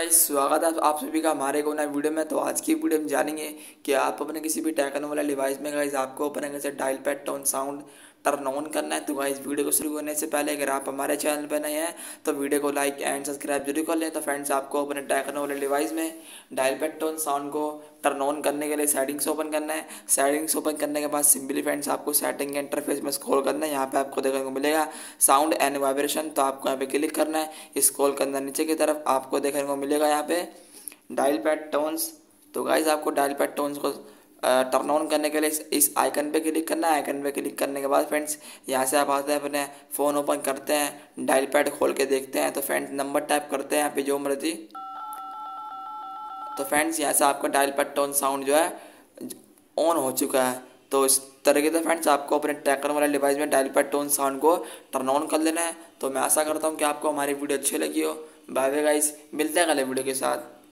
Guys स्वागत है आप सभी का हमारे को नए वीडियो में। तो आज की वीडियो में जानेंगे कि आप अपने किसी भी टेक्नो वाला डिवाइस में गाइस आपको अपने कैसे dial pad tone sound turn on करना है। तो गाइस वीडियो को शुरू करने से पहले अगर आप हमारे चैनल पर नए हैं तो वीडियो को लाइक एंड सब्सक्राइब जरूर कर लें। तो फ्रेंड्स आपको अपने टेक्नो वाले डिवाइस में डायल पैड टोन साउंड को टर्न ऑन करने के लिए सेटिंग्स ओपन करना है। सेटिंग्स ओपन करने के बाद सिंपली फ्रेंड्स आपको सेटिंग के इंटरफेस में स्क्रॉल करना है। यहाँ पे आपको देखने को मिलेगा साउंड एंड वाइब्रेशन, तो आपको यहाँ पे क्लिक करना है। स्क्रॉल करना नीचे की तरफ आपको देखने को मिलेगा यहाँ पे डायल पैड टोन्स। तो गाइज आपको डायल पैड टोन्स को टर्न ऑन करने के लिए इस आइकन पे क्लिक करना है। आइकन पे क्लिक करने के बाद फ्रेंड्स यहाँ से आप आते हैं, अपने फ़ोन ओपन करते हैं, डायल पैड खोल के देखते हैं। तो फ्रेंड्स नंबर टाइप करते हैं यहाँ पे जो मर्जी। तो फ्रेंड्स यहाँ से आपका डायल पैड टोन साउंड जो है ऑन हो चुका है। तो इस तरीके से फ्रेंड्स आपको अपने टेक्नो वाले डिवाइस में डायल पैड टोन साउंड को टर्न ऑन कर लेना है। तो मैं आशा करता हूँ कि आपको हमारी वीडियो अच्छी लगी हो। बाय बाय गाइस, मिलते हैं अगले वीडियो के साथ।